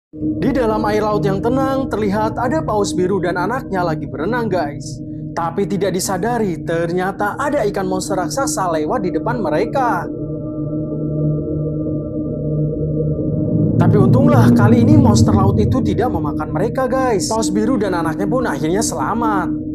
Di dalam air laut yang tenang, terlihat ada paus biru dan anaknya lagi berenang, guys. Tapi tidak disadari, ternyata ada ikan monster raksasa lewat di depan mereka. Tapi untunglah kali ini monster laut itu tidak memakan mereka, guys. Paus biru dan anaknya pun akhirnya selamat.